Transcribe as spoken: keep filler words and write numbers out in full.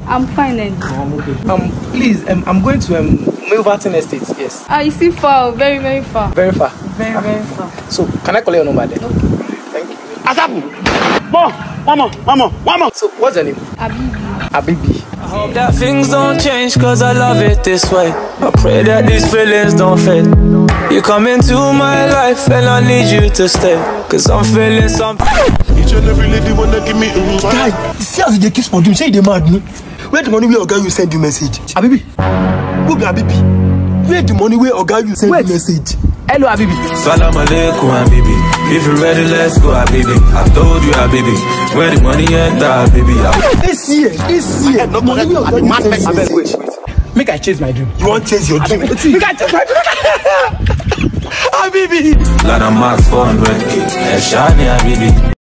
I'm fine then. Oh, I'm okay. Um, please, um, I'm going to um, Milverton Estate, yes. Ah, you see far, very, very far. Very far? Very, very far. So, can I call your number then? Okay. Thank you. Asabu! Mom! Mama! Mama! Mama! So, what's your name? Abibi. Abibi. I hope that things don't change, cause I love it this way. I pray that these feelings don't fade. You come into my life and I need you to stay, cause I'm feeling something. Each and every lady wanna give me a guy, see as they kiss for you, say they mad me. Where the money where Oga you send you message? Abibi. Who be Abibi? Where the money where Oga you send you message? Hello, Abibi. Salam alaikum, Habibi. If you're ready, let's go, Habibi. I told you, Habibi. Where the money enter, Habibi. This year, this year, the money where Oga you send you message. Wait, wait. Make I chase my dream. You want to chase your dream? Make I chase my dream. Habibi. Like a max four hundred K. Shani, Habibi.